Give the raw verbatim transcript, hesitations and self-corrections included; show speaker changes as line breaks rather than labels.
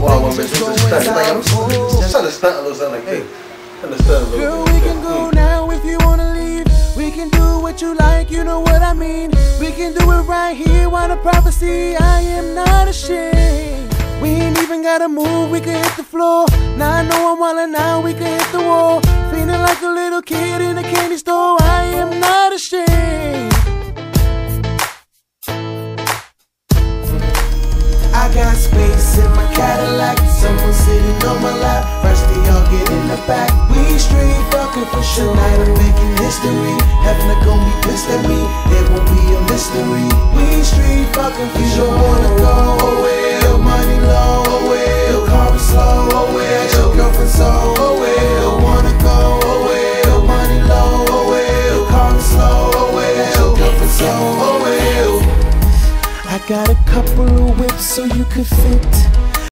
Wow, I'm just understand. Just understand a little something like this. Understand a little
Girl,
bit.
we can go now if you wanna leave. We can do what you like, you know what I mean. We can do it right here, while the prophecy. I am not ashamed. We ain't even gotta move, we can hit the floor. Now I know I'm wildin' now, we can hit the wall. Feeling like a little kid in a candy store. I am not ashamed. I got space in my Cadillac, someone sitting on my lap. First they all get in the back. We straight fucking for sure. Tonight I'm making history. Heaven gon' be pissed at me. It won't be a mystery. We straight fucking for sure. You don't wanna go away. Your money low away. Your car is slow away. Your girlfriend so away. Don't wanna go away. Your money low away. Your car is slow away. Your girlfriend so away. I got a couple of whips so you could fit.